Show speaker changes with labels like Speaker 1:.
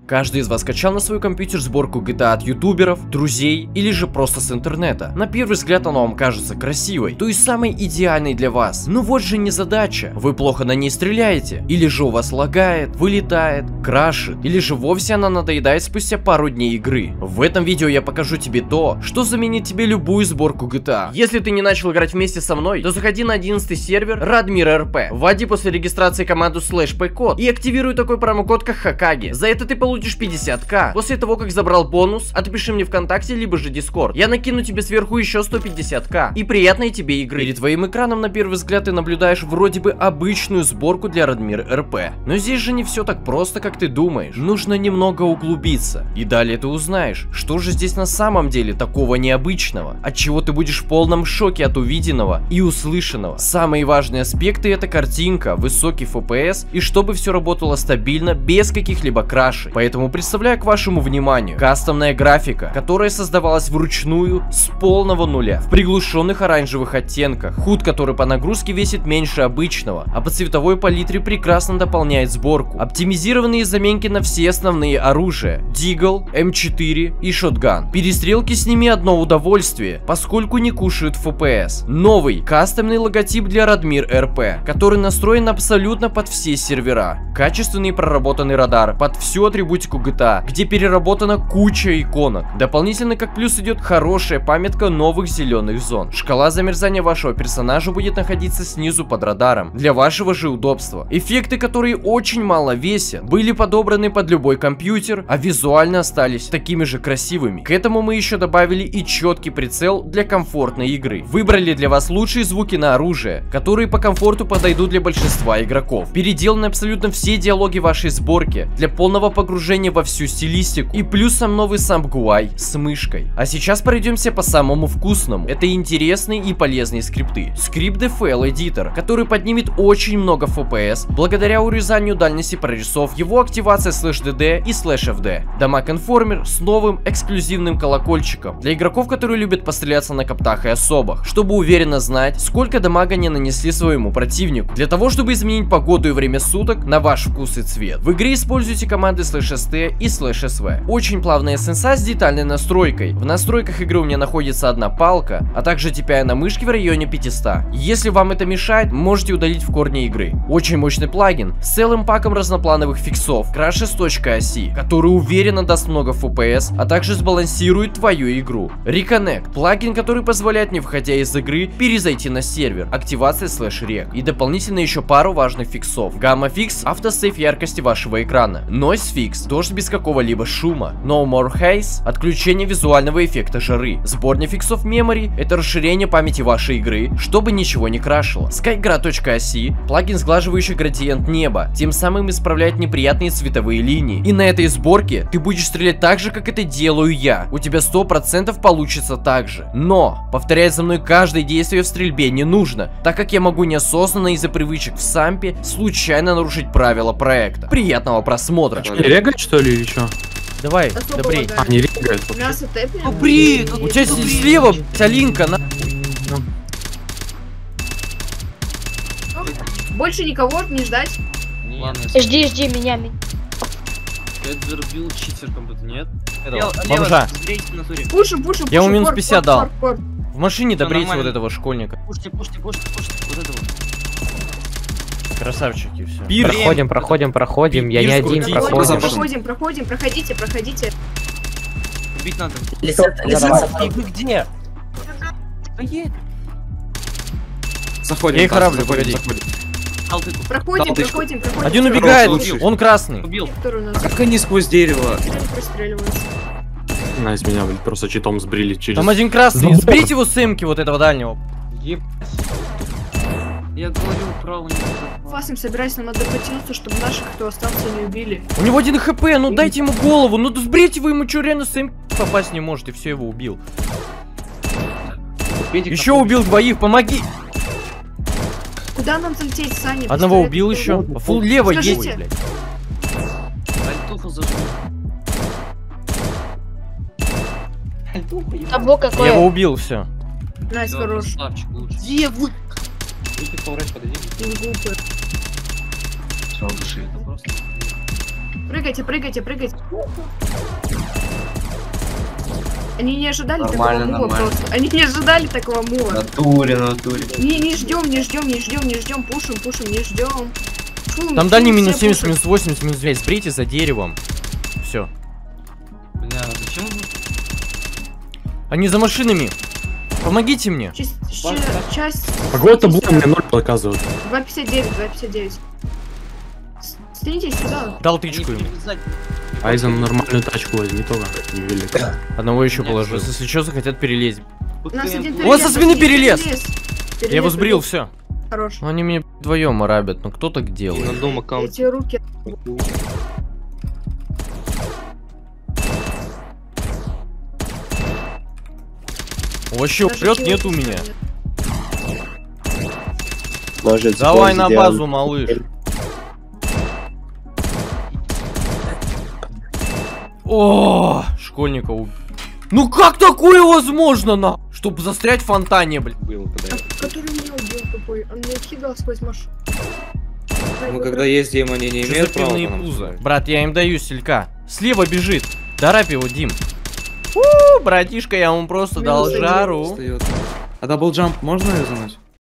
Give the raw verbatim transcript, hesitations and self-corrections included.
Speaker 1: Каждый из вас скачал на свой компьютер сборку джи ти эй от ютуберов, друзей или же просто с интернета. На первый взгляд она вам кажется красивой, то есть самой идеальной для вас. Но вот же не задача. Вы плохо на ней стреляете, или же у вас лагает, вылетает, крашит, или же вовсе она надоедает спустя пару дней игры. В этом видео я покажу тебе то, что заменит тебе любую сборку джи ти эй. Если ты не начал играть вместе со мной, то заходи на одиннадцатый сервер Радмир эр пи, вводи после регистрации команду слэш пэкод и активируй такой промокод как Хокаге. За это ты получишь пятьдесят тысяч. После того, как забрал бонус, отпиши мне ВКонтакте, либо же Дискорд. Я накину тебе сверху еще сто пятьдесят тысяч. И приятной тебе игры. Перед твоим экраном на первый взгляд ты наблюдаешь вроде бы обычную сборку для Радмир эр пи. Но здесь же не все так просто, как ты думаешь. Нужно немного углубиться. И далее ты узнаешь, что же здесь на самом деле такого необычного, от чего ты будешь в полном шоке от увиденного и услышанного. Самые важные аспекты — это картинка, высокий эф пи эс и чтобы все работало стабильно, без каких-либо крашей. Поэтому представляю к вашему вниманию кастомная графика, которая создавалась вручную с полного нуля, в приглушенных оранжевых оттенках. худ, который по нагрузке весит меньше обычного, а по цветовой палитре прекрасно дополняет сборку. Оптимизированные заменки на все основные оружия: Дигл, эм четыре и шотган. Перестрелки с ними одно удовольствие, поскольку не кушают эф пи эс. Новый кастомный логотип для Радмир эр пи, который настроен абсолютно под все сервера. Качественный проработанный радар под всю атрибутику джи ти эй, где переработана куча иконок. Дополнительно как плюс идет хорошая памятка новых зеленых зон. Шкала замерзания вашего персонажа будет находиться снизу под радаром, для вашего же удобства. Эффекты, которые очень мало весят, были подобраны под любой компьютер, а визуально остались такими же красивыми. К этому мы еще добавили и четкий прицел для комфортной игры. Выбрали для вас лучшие звуки на оружие, которые по комфорту подойдут для большинства игроков. Переделаны абсолютно все диалоги вашей сборки для полного погружения во всю стилистику. И плюсом новый сам джи ю ай с мышкой. А сейчас пройдемся по самому вкусному. Это интересные и полезные скрипты. Скрипт ди эф эл Editor, который поднимет очень много эф пи эс благодаря урезанию дальности прорисов, его активация слэш ди ди и слэш эф ди. Дамаг информер с новым эксклюзивным колокольчиком для игроков, которые любят постреляться на коптах и особах, чтобы уверенно знать, сколько дамага они нанесли своему противнику. Для того, чтобы изменить погоду и время суток на ваш вкус и цвет, в игре используйте команды слэш эс ти и слэш эс ви. Очень плавная сенса с детальной настройкой. В настройках игры у меня находится одна палка, а также ти пи ай на мышке в районе пятисот. Если вам это мешает, можете удалить в корне игры. Очень мощный плагин с целым паком разноплановых фиксов, краши с точкой оси, который уверенно даст много эф пи эс, а также сбалансирует твою игру. Reconnect — плагин, который позволяет, не выходя из игры, перезайти на сервер, активация слэш рек, и дополнительно еще пару важных фиксов. Гамма фикс — автосейв яркости вашего экрана. Noise фикс — дождь без какого-либо шума. No More Haze — отключение визуального эффекта жары. Сборня фиксов Memory — это расширение памяти вашей игры, чтобы ничего не крашило. Skygra.osi — плагин, сглаживающий градиент неба, тем самым исправляет неприятные цветовые линии. И на этой сборке ты будешь стрелять так же, как это делаю я. У тебя сто процентов получится так же. Но повторять за мной каждое действие в стрельбе не нужно, так как я могу неосознанно из-за привычек в сампе случайно нарушить правила проекта. Приятного просмотра.
Speaker 2: Не регать, что ли, или что?
Speaker 1: Давай, добрей.
Speaker 2: А, не регает.
Speaker 1: Добри! У тебя слева Алинка, на...
Speaker 3: Больше никого не ждать.
Speaker 4: Ладно,
Speaker 5: Жди, жди меня.
Speaker 4: я зарубил читерком, тут нет?
Speaker 1: Этого, бомжа.
Speaker 3: Пушим, пушим,
Speaker 1: Я ему
Speaker 3: пушим,
Speaker 1: минус
Speaker 3: кор,
Speaker 1: пятьдесят
Speaker 3: кор,
Speaker 1: дал.
Speaker 3: кор, кор.
Speaker 1: В машине
Speaker 4: Всё
Speaker 1: добрейте
Speaker 4: нормально.
Speaker 1: вот этого школьника.
Speaker 4: Пушьте, пушьте, пушьте, пушьте, вот этого.
Speaker 1: Красавчики, все.
Speaker 6: Проходим, проходим, проходим. Я не
Speaker 1: Пир
Speaker 6: один,
Speaker 1: скрутить.
Speaker 6: проходим.
Speaker 3: Проходим, проходим, проходите, проходите.
Speaker 4: Убить надо.
Speaker 1: Вы где?
Speaker 2: Заходим.
Speaker 1: Я их
Speaker 2: да,
Speaker 1: храблю,
Speaker 2: заходим,
Speaker 1: погоди.
Speaker 2: заходим.
Speaker 3: Проходим,
Speaker 2: Далтычку.
Speaker 3: проходим, проходим.
Speaker 1: Один
Speaker 3: Второй.
Speaker 1: убегает,
Speaker 2: Хороший.
Speaker 1: он красный.
Speaker 4: Убил.
Speaker 3: Который у нас
Speaker 2: Как они сквозь дерево?
Speaker 3: простреливается.
Speaker 2: На, из меня, блин, просто читом сбрили через...
Speaker 1: Там один красный.
Speaker 2: Забор.
Speaker 1: Сберите его с эмки вот этого дальнего.
Speaker 4: Я говорю, право не надо.
Speaker 3: Фасом собирайся, нам надо потянуться, чтобы наших, кто остался, не убили.
Speaker 1: У него один хп, ну дайте ему голову. Ну сберите вы ему, что реально с эмки попасть не может, и все, его убил. Еще убил двоих, помоги.
Speaker 3: Куда нам залететь, Саня?
Speaker 1: Одного
Speaker 3: Пистолет
Speaker 1: убил
Speaker 3: кто?
Speaker 1: еще. Фул лево есть,
Speaker 3: Скажите.
Speaker 1: блядь.
Speaker 4: Альтуху зажил.
Speaker 5: Табу
Speaker 1: Я его
Speaker 5: какое?
Speaker 1: убил, все.
Speaker 3: Найс,
Speaker 4: Всё,
Speaker 3: хорош.
Speaker 4: красавчик, лучше.
Speaker 3: Где вы? Не глупые.
Speaker 4: Это просто...
Speaker 3: Прыгайте, прыгайте, прыгайте. Они не ожидали
Speaker 5: Нормально,
Speaker 3: такого мува
Speaker 5: нормально.
Speaker 3: просто. Они не ожидали такого мува.
Speaker 5: Натуре, натуре.
Speaker 3: Не, не ждем, не ждем, не ждем, не ждем, пушим, пушим, не ждем. Фу,
Speaker 1: Там
Speaker 3: фу,
Speaker 1: дальний
Speaker 3: все
Speaker 1: минус семьдесят,
Speaker 3: пушат.
Speaker 1: минус восемьдесят, минус девять. Сбрейте за деревом. Все.
Speaker 4: Бля, зачем?
Speaker 1: Они за машинами. Помогите мне.
Speaker 3: Часть, ща- часть.
Speaker 2: Какой-то блок мне ноль показывает.
Speaker 3: два пятьдесят девять, два пятьдесят девять. Стрените сюда.
Speaker 1: Дал тычку ему.
Speaker 2: Айзен, нормальную тачку возьми тоже. Невелик.
Speaker 1: Одного еще
Speaker 4: Нет,
Speaker 1: положил.
Speaker 4: просто-
Speaker 1: Если что, захотят перелезть.
Speaker 3: У нас один
Speaker 1: У вас со спины
Speaker 3: перелез,
Speaker 1: перелез.
Speaker 3: перелез.
Speaker 1: Я его сбрил,
Speaker 3: Перелез,
Speaker 1: все.
Speaker 3: Хорош.
Speaker 1: Они мне вдвоем арабят. Ну кто так делает?
Speaker 2: На дом аккаунт.
Speaker 3: Эти руки.
Speaker 1: Вообще
Speaker 3: даже
Speaker 1: прет
Speaker 3: силы
Speaker 1: нет у меня.
Speaker 3: нет.
Speaker 7: Может,
Speaker 1: Давай
Speaker 7: скорость
Speaker 1: на
Speaker 7: сделаем.
Speaker 1: базу, малыш. О, школьника уб... Ну как такое возможно, на? Чтоб застрять в фонтане, блин.
Speaker 2: Был, когда я...
Speaker 3: А, который меня убил тупой. Он меня кидал сквозь машину.
Speaker 5: Мы когда ездим, они не
Speaker 1: Что за
Speaker 5: имеют права
Speaker 1: пивные
Speaker 5: по нам
Speaker 1: пузо?
Speaker 5: стрелять?
Speaker 1: Брат, я им даю селька. Слева бежит. Дарапь его, Дим. У, братишка, я ему просто дал
Speaker 3: Минус один.
Speaker 1: жару.
Speaker 5: Встаёт. А даблджамп можно юзануть?